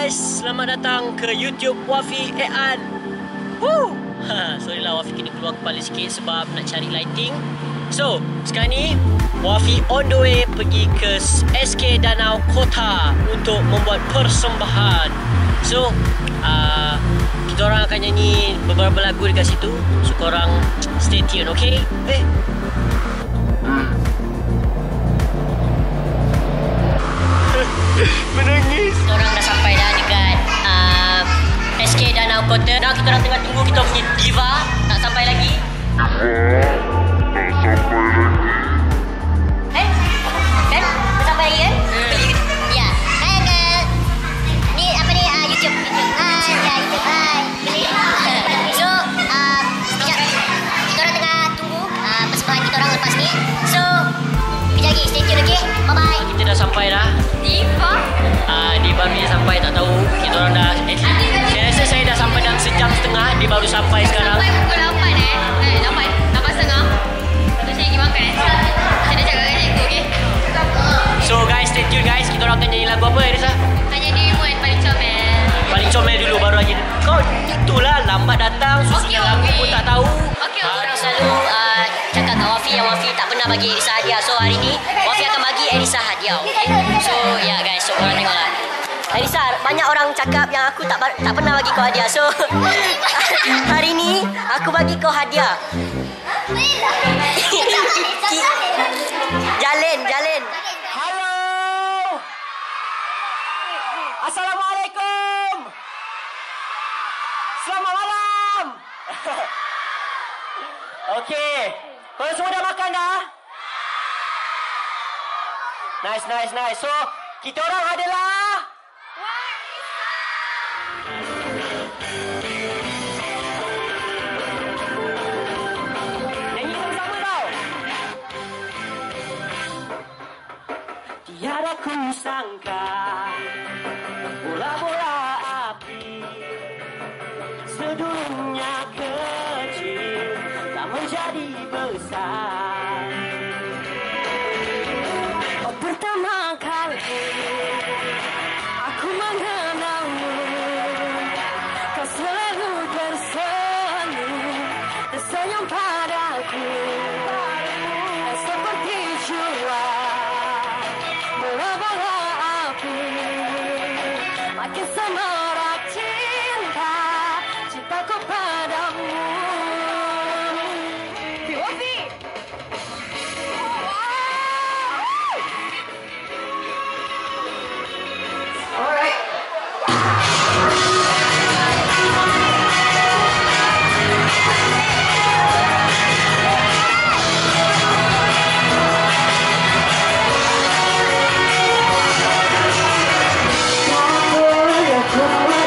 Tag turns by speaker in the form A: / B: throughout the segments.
A: guys, selamat datang ke YouTube Wafi Ean. Woo! Sorry lah, Wafi kena keluar kepala sikit sebab nak cari lighting. So, sekarang ni Wafi on the way pergi ke SK Danau Kota untuk membuat persembahan. So, kita orang akan nyanyi beberapa lagu dekat situ. So, korang stay tune, okay? Menangis. Kita orang dah sampai dah dekat SK Danau Kota. Now kita orang tengah tunggu kita punya diva. Tak sampai lagi. Tak sampai lagi. Kan? Tak sampai lagi kan? Ya. Hai Uncle. Ni apa ni? YouTube. Hai. Ya, YouTube. Hai. So, sekejap. Kita orang tengah tunggu persembahan kita orang lepas ni. So, kejap lagi. Stay tune, okay? Bye-bye. Kita dah sampai dah. Diva? Diva ni sampai tak tahu. Kita orang dah saya rasa saya dah sampai dalam sejam setengah. Dia baru sampai sekarang.
B: Sampai pukul 8 8.30. Terus saya pergi makan saya dah cakap dengan cikgu, okay?
A: So guys, stay tune guys. Kita orang akan nyanyi lagu apa Elisa?
B: Hanya dirimu yang paling comel.
A: Paling comel dulu baru aja. Kau itulah lambat datang. Susunan lagu pun tak tahu. Orang selalu cakap kat Wafi yang Wafi tak pernah bagi Elisa hadiah. So hari ni Wafi akan bagi Elisa hadiah, okay? So yeah guys, so korang tengoklah. Elisa, banyak orang cakap yang aku tak pernah bagi kau hadiah. So hari ni aku bagi kau hadiah. Jalin. Halo. Assalamualaikum. Selamat malam. Okey. Korang semua dah makan dah? Nice. So, kita orang adalah nyanyi bersama tau. Tiada ku sangka bola-bola api sedulunya kecil tak menjadi besar. Oh, pertama kali aku mengenalmu, kau selalu tersenyum padaku seperti jua bola-bola api, makin semarak cintaku padamu. Wafi. Alright. Aku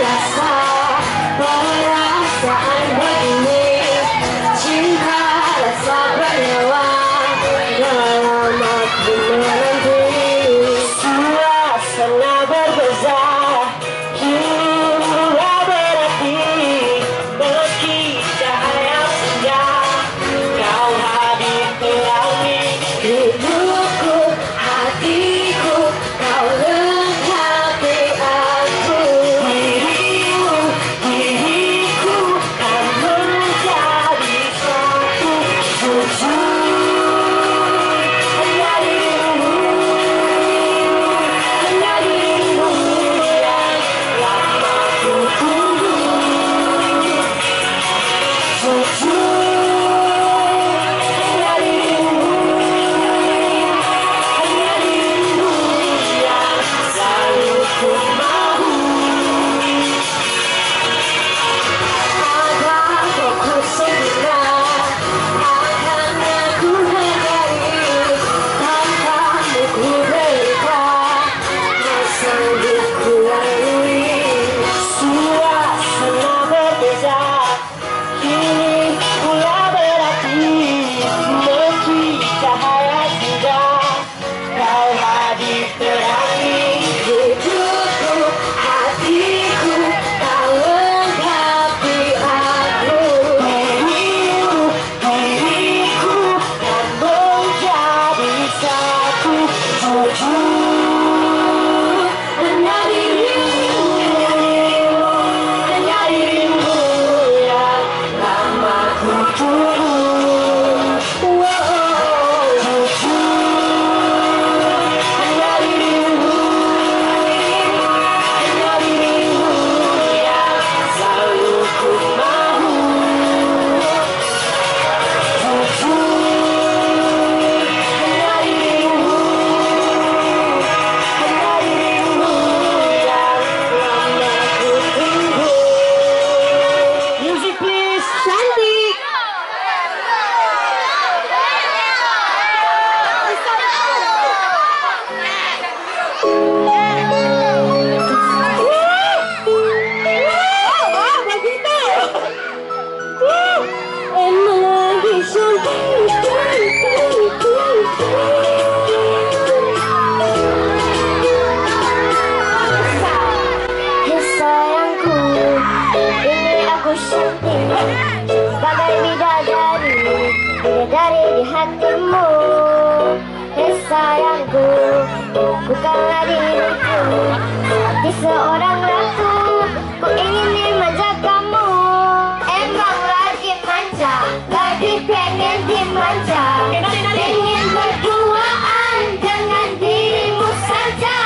C: di hatimu. Hei sayangku, bukanlah diriku, hati seorang ratu, ku ingin dimanja kamu. Emang lagi manja, lagi pengen dimanja, ingin berduaan dengan dirimu saja.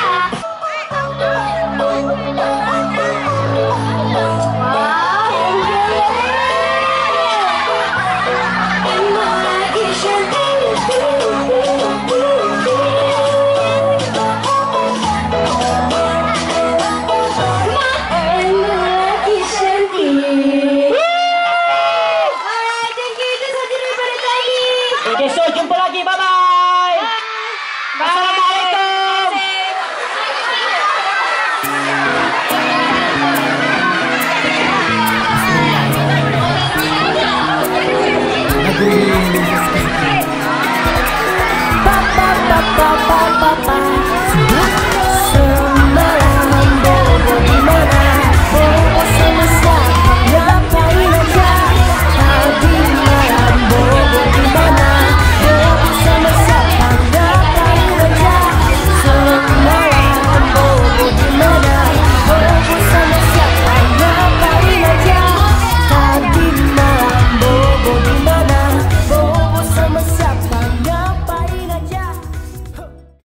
A: Besok jumpa lagi. Bye-bye. Assalamualaikum.
C: Pa pa pa pa pa pa.